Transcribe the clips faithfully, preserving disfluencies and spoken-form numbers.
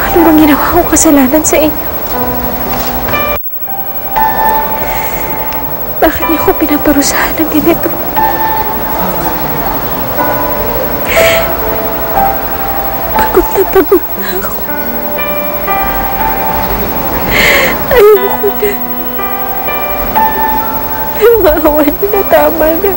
Ano bang ginawa kong kasalanan sa inyo? Bakit niyo ko pinaparusahan ng ganito? Pagod na pagod na ako. Ayoko na. Nangawa niyo na, tama na.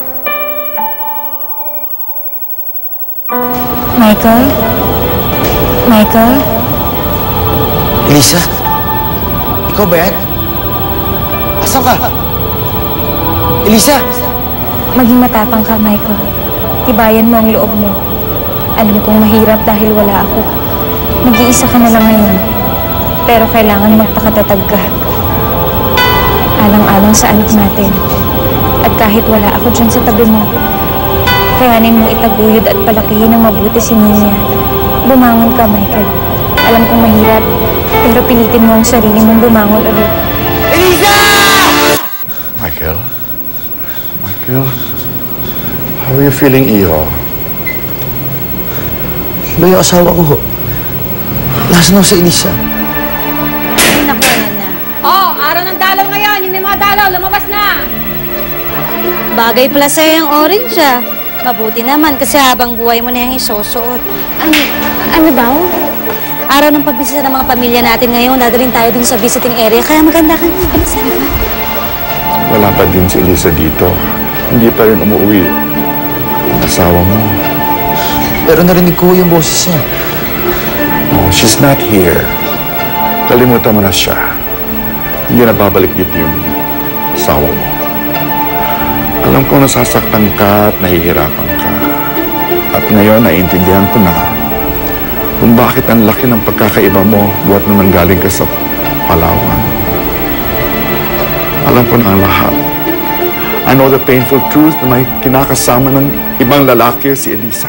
Michael? Michael? Elisa? Ikaw ba yan? Asan ka? Elisa! Maging matapang ka, Michael. Tibayan mo ang loob mo. Alam kong mahirap dahil wala ako. Nag-iisa ka na lang ngayon. Pero kailangan magpakatatag ka. Alang-alang sa anak natin. At kahit wala ako dyan sa tabi mo, kayanin mong itaguyod at palakihin ng mabuti si Nina. Bumangon ka, Michael. Alam kong mahirap, pero pilitin mo ang sarili mong bumangon ulit. Elisa! Michael? Michael? How are you feeling, Iho? Ba yung asawa ko? Nasaan ako sa Elisa? Ay, naku, na. Oh, araw ng dalaw ngayon. Yung may mga dalaw, lumabas na. Bagay pala sa'yo yung orange, ah. Mabuti naman kasi habang buhay mo na yung isusuot. Ano, ano daw? Araw ng pagbisita ng mga pamilya natin ngayon, dadalhin tayo dun sa visiting area, kaya maganda ka. Bilisan na. Wala pa din si Elisa dito. Hindi pa rin umuwi. Ang asawa mo. Pero narinig ko yung boses niya. No, she's not here. Kalimutan mo na siya. Hindi na babalik dito yung asawa mo. Alam ko nasasaktan ka at nahihirapan ka. At ngayon, naiintindihan ko na kung bakit ang laki ng pagkakaiba mo buhat nung nanggaling ka sa Palawan. Alam ko na ang lahat. I know the painful truth na may kinakasama ng ibang lalaki si Elisa.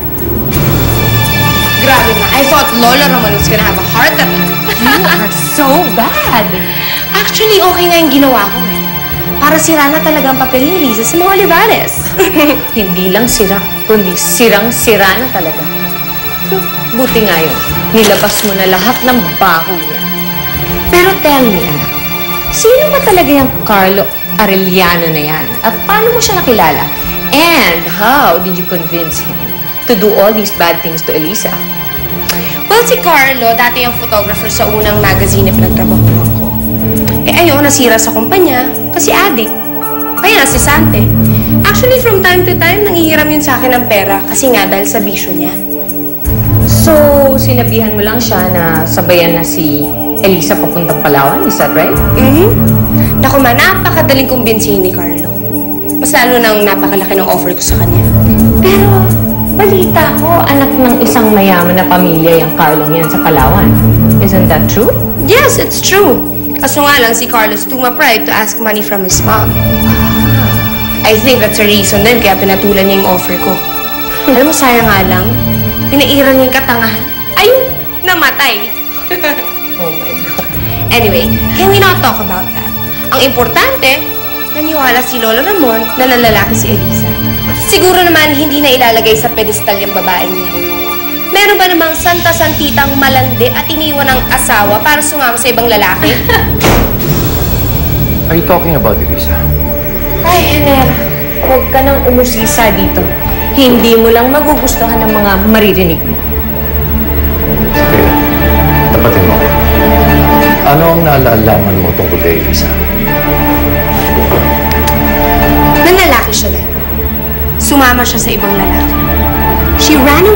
Grabe na. I thought Lola Roman was gonna have a heart attack. You are so bad. Actually, okay nga yung ginawa ko eh. Para sira na talaga ang papel ni Elisa sa mga Olivares. Hindi lang sira, kundi sirang-sira na talaga. Buti nga yun, nilabas mo na lahat ng baho niya. Pero tell me, anak, sino ba talaga yung Carlo Arellano na yan? At paano mo siya nakilala? And how did you convince him to do all these bad things to Elisa? Well, si Carlo, dati yung photographer sa unang magazine na pinagtrabahuan ko. Eh ayun, nasira sa kumpanya kasi addict. Kaya nasisante. Actually, from time to time, nangihiram yun sa akin ng pera kasi nga dahil sa bisyo niya. So, sinabihan mo lang siya na sabayan na si Elisa papuntang Palawan, is that right? Mm-hmm. Naku ma, napakadaling kumbinsihin ni Carlo. Mas lalo nang napakalaki ng offer ko sa kanya. Pero, balita ko, anak ng isang mayaman na pamilya yung Carlong yan sa Palawan. Isn't that true? Yes, it's true. Kaso nga lang, si Carlos too ma-pride to ask money from his mom. I think that's a reason din kaya pinatulan niya yung offer ko. Alam mo, sayang nga lang, pinairan niya yung katangahan. Ayun, namatay. Oh my God. Anyway, can we not talk about that? Ang importante, naniwala si Lolo Ramon na nalalaki si Elisa. Siguro naman hindi na ilalagay sa pedestal yung babae niya. Meron ba namang santa-santitang malandi at iniwan ng asawa para sumama sa ibang lalaki? Are you talking about Elisa? Ay, Hener, huwag ka nang umusisa dito. Hindi mo lang magugustuhan ng mga maririnig mo. Sige, tapatin mo. Ano ang naalalaman mo tungkol kay Elisa? Nanlalaki siya lang. Sumama siya sa ibang lalaki. She ran